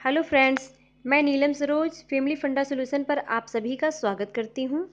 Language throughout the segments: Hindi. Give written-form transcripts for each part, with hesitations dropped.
हेलो फ्रेंड्स, मैं Neelam Saroj family funda solution पर आप सभी का स्वागत करती हूँ।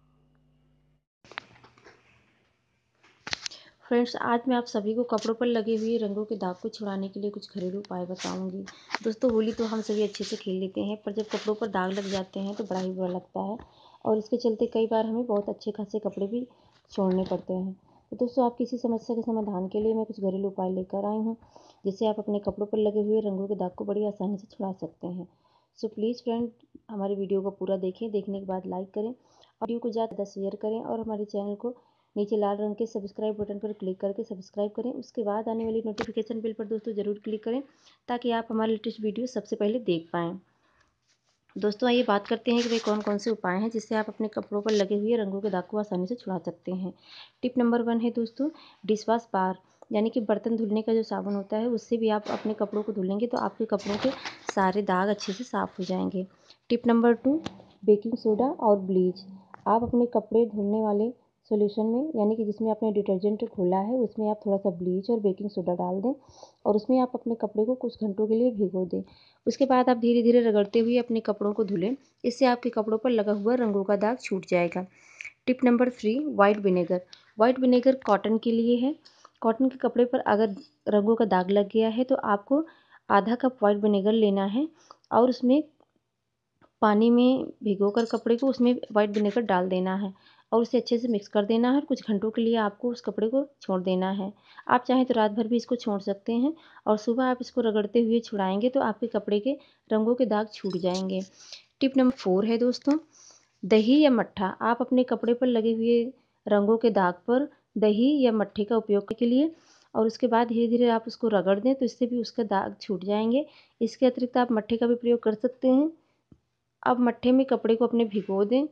फ्रेंड्स, आज मैं आप सभी को कपड़ों पर लगे हुए रंगों के दाग को छुड़ाने के लिए कुछ घरेलू उपाय बताऊंगी। दोस्तों, होली तो हम सभी अच्छे से खेल लेते हैं, पर जब कपड़ों पर दाग लग जाते हैं तो बड़ा ही बुरा लगता है और इसके चलते कई बार हमें बहुत अच्छे खासे कपड़े भी छोड़ने पड़ते हैं। तो दोस्तों, आपकी इसी समस्या के समाधान के लिए मैं कुछ घरेलू उपाय लेकर आई हूँ, जिससे आप अपने कपड़ों पर लगे हुए रंगों के दाग को बड़ी आसानी से छुड़ा सकते हैं। सो प्लीज़ फ्रेंड, हमारे वीडियो को पूरा देखें। देखने के बाद लाइक करें, वीडियो को ज़्यादा शेयर करें और हमारे चैनल को नीचे लाल रंग के सब्सक्राइब बटन पर क्लिक करके सब्सक्राइब करें। उसके बाद आने वाली नोटिफिकेशन बिल पर दोस्तों ज़रूर क्लिक करें, ताकि आप हमारे लेटेस्ट वीडियो सबसे पहले देख पाएँ। दोस्तों, आइए बात करते हैं कि वे कौन कौन से उपाय हैं जिससे आप अपने कपड़ों पर लगे हुए रंगों के दाग को आसानी से छुड़ा सकते हैं। टिप नंबर 1 है दोस्तों, डिश वॉश बार, यानी कि बर्तन धुलने का जो साबुन होता है, उससे भी आप अपने कपड़ों को धुलेंगे तो आपके कपड़ों के सारे दाग अच्छे से साफ़ हो जाएंगे। टिप नंबर 2, बेकिंग सोडा और ब्लीच। आप अपने कपड़े धुलने वाले सॉल्यूशन में, यानी कि जिसमें आपने डिटर्जेंट खोला है, उसमें आप थोड़ा सा ब्लीच और बेकिंग सोडा डाल दें और उसमें आप अपने कपड़े को कुछ घंटों के लिए भिगो दें। उसके बाद आप धीरे धीरे रगड़ते हुए अपने कपड़ों को धुलें। इससे आपके कपड़ों पर लगा हुआ रंगों का दाग छूट जाएगा। Tip number 3, white vinegar. White vinegar cotton के लिए है। कॉटन के कपड़े पर अगर रंगों का दाग लग गया है तो आपको आधा कप वाइट विनेगर लेना है और उसमें पानी में भिगोकर कपड़े को उसमें वाइट विनेगर डाल देना है और उसे अच्छे से मिक्स कर देना है और कुछ घंटों के लिए आपको उस कपड़े को छोड़ देना है। आप चाहें तो रात भर भी इसको छोड़ सकते हैं और सुबह आप इसको रगड़ते हुए छुड़ाएंगे तो आपके कपड़े के रंगों के दाग छूट जाएंगे। टिप नंबर 4 है दोस्तों, दही या मट्ठा। आप अपने कपड़े पर लगे हुए रंगों के दाग पर दही या मट्ठे का उपयोग के लिए और उसके बाद धीरे धीरे आप उसको रगड़ दें तो इससे भी उसका दाग छूट जाएंगे। इसके अतिरिक्त आप मट्ठे का भी प्रयोग कर सकते हैं। अब मट्ठे में कपड़े को अपने भिगो दें।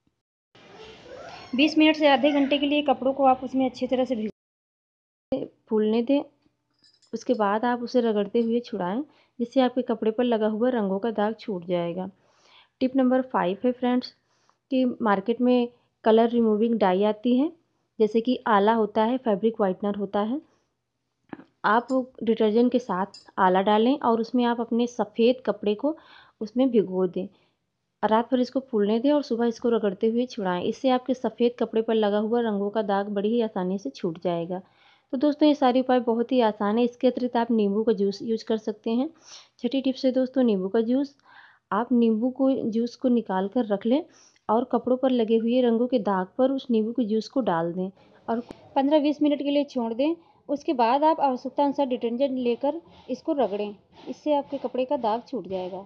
20 मिनट से आधे घंटे के लिए कपड़ों को आप उसमें अच्छी तरह से फूलने दें। उसके बाद आप उसे रगड़ते हुए छुड़ाएं, जिससे आपके कपड़े पर लगा हुआ रंगों का दाग छूट जाएगा। टिप नंबर 5 है फ्रेंड्स, कि मार्केट में कलर रिमूविंग डाई आती है, जैसे कि आला होता है, फैब्रिक वाइटनर होता है। आप डिटर्जेंट के साथ आला डालें और उसमें आप अपने सफ़ेद कपड़े को उसमें भिगो दें। रात भर इसको फूलने दें और सुबह इसको रगड़ते हुए छुड़ाएं। इससे आपके सफ़ेद कपड़े पर लगा हुआ रंगों का दाग बड़ी ही आसानी से छूट जाएगा। तो दोस्तों, ये सारे उपाय बहुत ही आसान है। इसके अतिरिक्त आप नींबू का जूस यूज कर सकते हैं। छठी टिप्स है दोस्तों, नींबू का जूस। आप नींबू को जूस को निकाल कर रख लें और कपड़ों पर लगे हुए रंगों के दाग पर उस नींबू के जूस को डाल दें और 15-20 मिनट के लिए छोड़ दें। उसके बाद आप आवश्यकता अनुसार डिटर्जेंट लेकर इसको रगड़ें। इससे आपके कपड़े का दाग छूट जाएगा।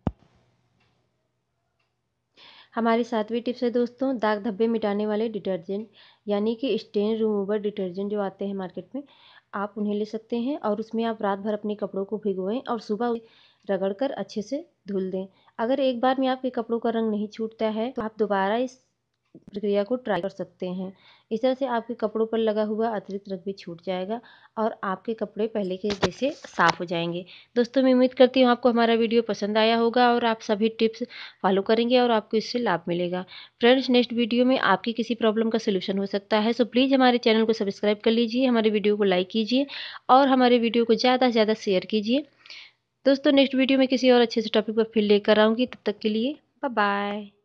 हमारी 7वीं टिप्स है दोस्तों, दाग धब्बे मिटाने वाले डिटर्जेंट, यानी कि स्टेन रिमूवर डिटर्जेंट जो आते हैं मार्केट में, आप उन्हें ले सकते हैं और उसमें आप रात भर अपने कपड़ों को भिगोएं और सुबह रगड़कर अच्छे से धुल दें। अगर एक बार में आपके कपड़ों का रंग नहीं छूटता है तो आप दोबारा इस प्रक्रिया को ट्राई कर सकते हैं। इस तरह से आपके कपड़ों पर लगा हुआ अतिरिक्त रंग भी छूट जाएगा और आपके कपड़े पहले के जैसे साफ़ हो जाएंगे। दोस्तों, मैं उम्मीद करती हूँ आपको हमारा वीडियो पसंद आया होगा और आप सभी टिप्स फॉलो करेंगे और आपको इससे लाभ मिलेगा। फ्रेंड्स, नेक्स्ट वीडियो में आपकी किसी प्रॉब्लम का सलूशन हो सकता है, सो प्लीज़ हमारे चैनल को सब्सक्राइब कर लीजिए, हमारे वीडियो को लाइक कीजिए और हमारे वीडियो को ज़्यादा से ज़्यादा शेयर कीजिए। दोस्तों, नेक्स्ट वीडियो में किसी और अच्छे से टॉपिक पर फिर लेकर आऊँगी। तब तक के लिए बाय बाय।